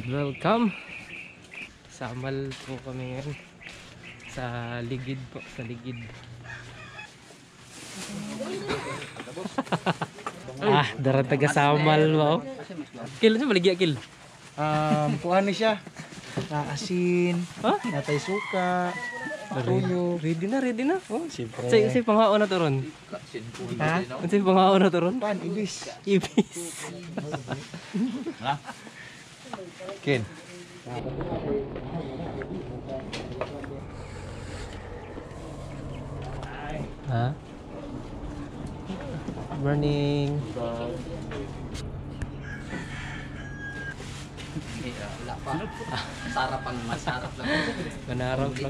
welcome. Samal po kami ngayon sa ligid po, sa ligid. Darat taga Samal mo. Kil sa baligya kil. Kuha ni siya. Asin, natay suka, tuyo. Ready na. Oh, siyempre. Say panghaon na to ron. Ha? Say panghaon na to ron. Pan, ibis. Ibis. Ken. Ha? Morning. Wala pa. Sarap ang masarap lang. Manarap lang.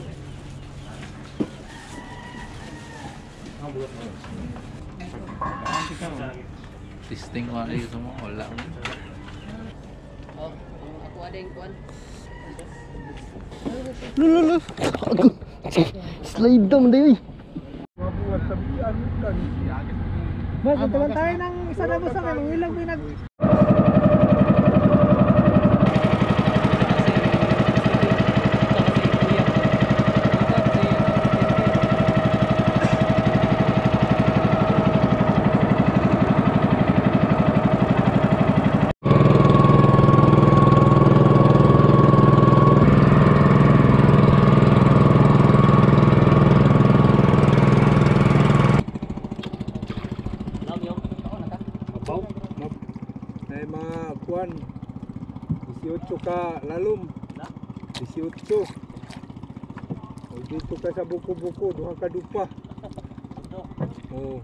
Testing ko ano yung mo. Wala. Oh, ako ada yang kuan. Lulu. Slide down deh. Mas tayo tayo ng isa na bus sa ilang pinag. Ay mga kuan 18 ka lalom 18 o dito ka sa buko-buko duha ka dupa oh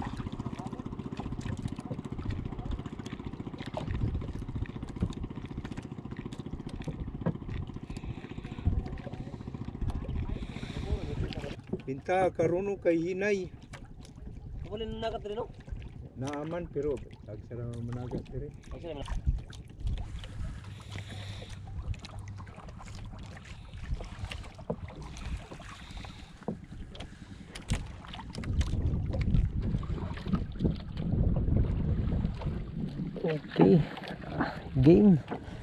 pinta karuno kay hinay Wala na nakat rin, no? naaman pero tagsara managat dire. Okay. Game.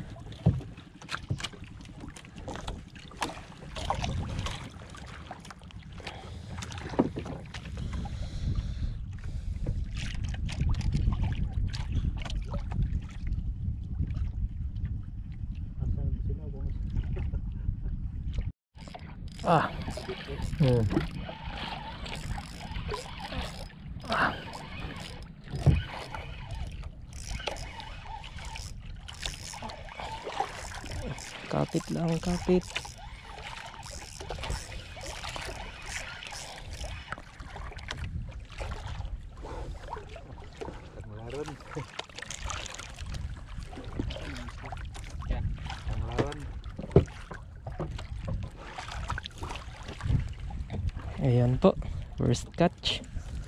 Kapit lang, kapit. Malaran. Malaran. Ayan po, first catch.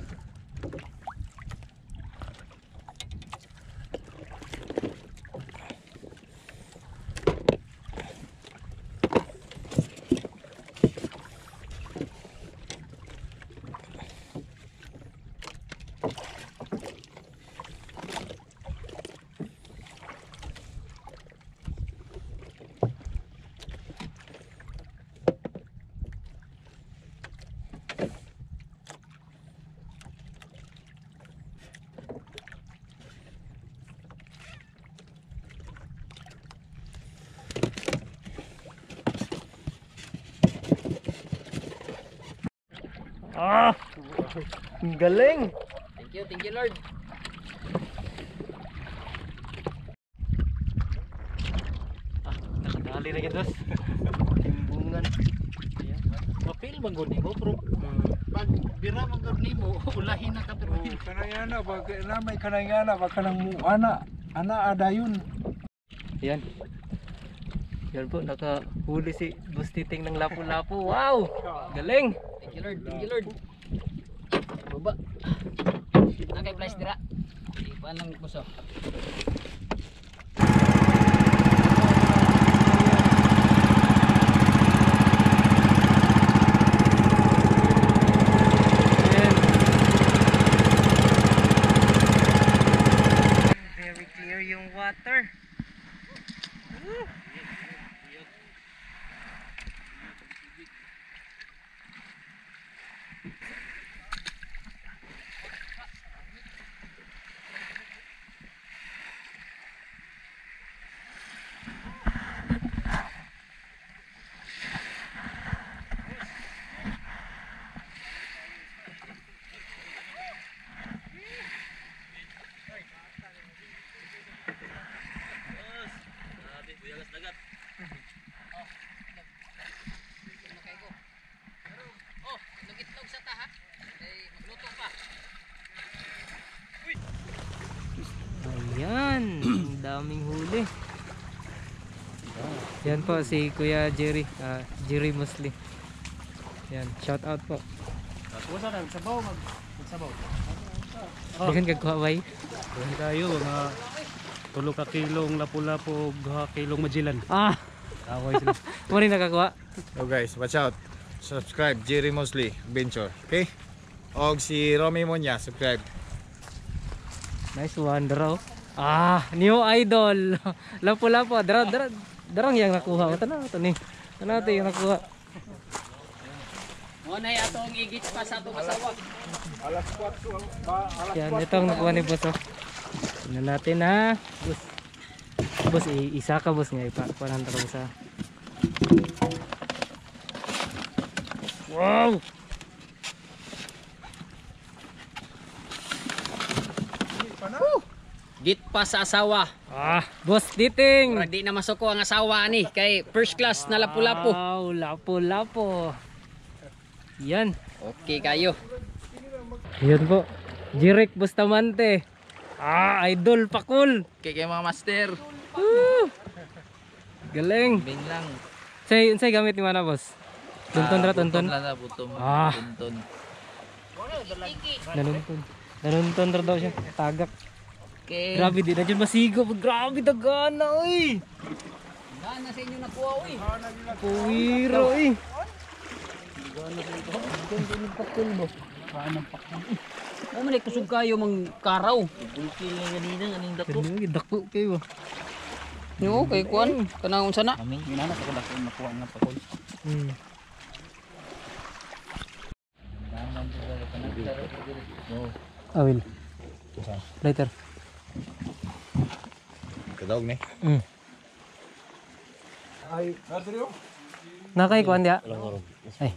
Ang galing. Thank you Lord. Nakadali na gitos. Timbungan. Papel magod mo pero pag bira magod nimo ulahin na ka pero Kanayana ba may kanayana ba kanang ana adayon. Ayan. Yan po, nakahuli si Bustiting ng lapu-lapu. Wow! Galing! Thank you Lord. Baba. Nakay place dira. Ipan lang puso. Very clear yung water. daming huli. Yan po si Kuya Jerry, Jerry Musli. Yan, shout out po. Tapos na sabaw magsabaw. Diyan kagkuha Dili tayo nga 3 ka kilong lapu-lapu, 2 kilong majilan. Ah, Away sila. mo rin nakakuha. So guys, watch out. Subscribe Jerry Mosley Venture. Okay? Og si Romy Monya, subscribe. Nice one, draw. Ah, new idol. Lapo-lapo, darang yang nakuha. Tanaw to ni. Tanaw to yung nakuha. Mo na atong igit pa sa atong asawa. Alas 4 alas Yan, itong nakuha ni boss. Oh. Tingnan natin ha. Boss. Boss, isa ka boss nga. Ipakuha ko sa. Wow! Git pa sa asawa. Ah, boss Titing. Para di na masuko ang asawa ni kay first class na lapu-lapu. Wow, lapo-lapo. Yan. Okay kayo. Yan po. Jirek Bustamante. Ah, idol pakul. Okay kayo mga master. Galing. Bing lang. Unsay gamit ni mana boss? Tunton ra tunton. Ah. Tunton. Nanunton ra daw siya. Tagak. Okay. Grabe di na dyan masigo. Grabe dagana oy. Gana sa inyo nakuha oy. Puwiro oy. Ay man kusog kayo mang karaw. Bulki lang ganina ganing dako. Dako kayo. Yo kay kuan kanang unsa na? Amin, ginana sa dako nakuha nga pakol. Awil. Later. Kadog ni. ay Adrio. Nakay kuan dia. Ay.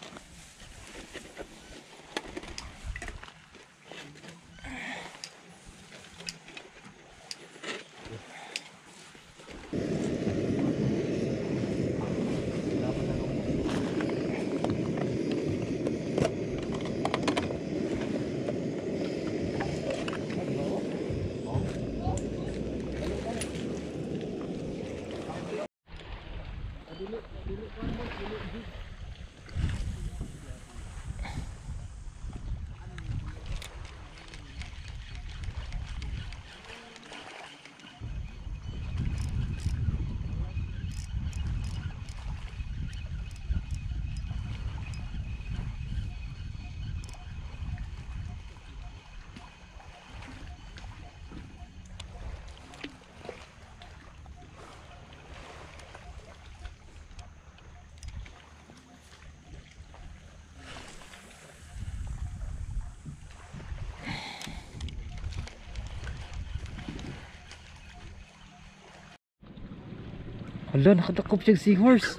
Hala, nakadakop siya seahorse.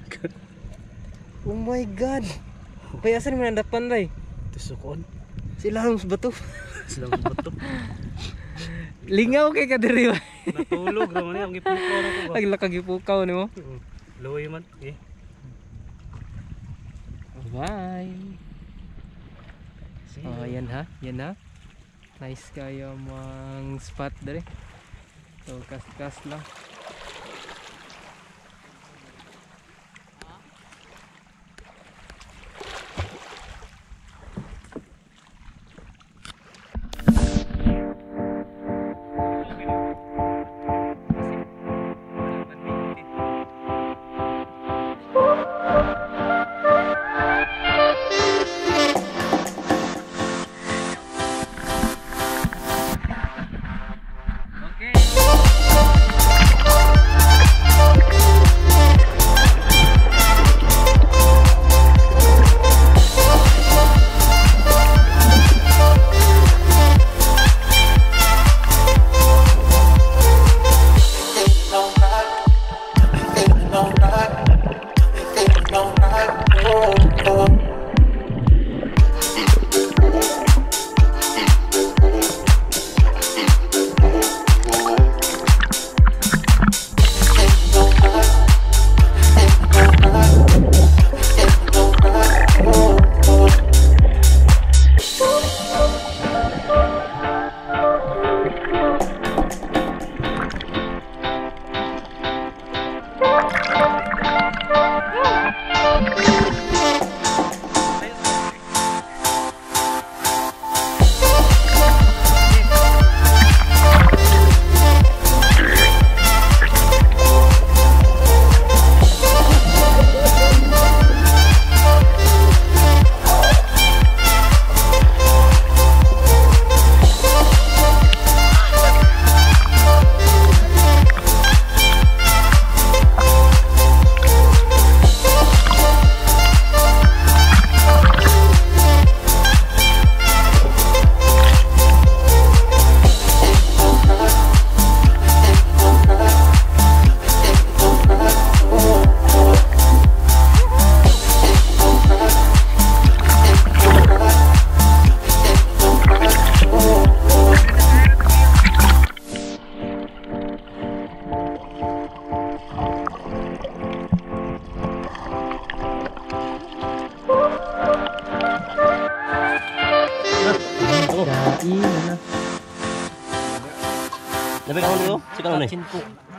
Oh my god. Payasan mo nandapan ray. Tisukon. Sila harus bato. Sila bato. Lingaw kay kadiri. Natulog raman ang gipukaw na ko. Lagi kagipukaw nimo. Loy man. Eh. Bye. Oh, yan ha. Yan ha. Nice kayo mang spot dere. So kas lang. Dapat kamu dulu, sekarang nih. Cinco.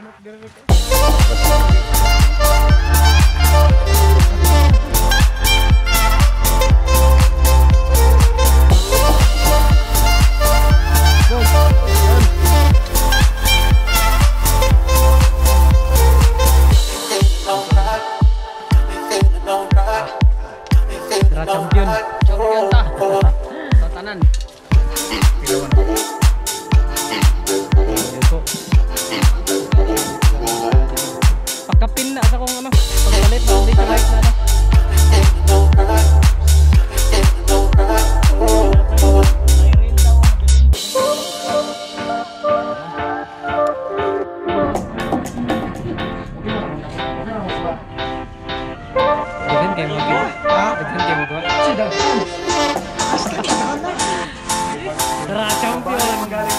Dra champion. Champion ta. Tatanan. Ito. Pagkapin na sa kong ano, pagpalit na dito right na ano. Daghan kayo magawa. Daghan kayo magawa. Dra champion.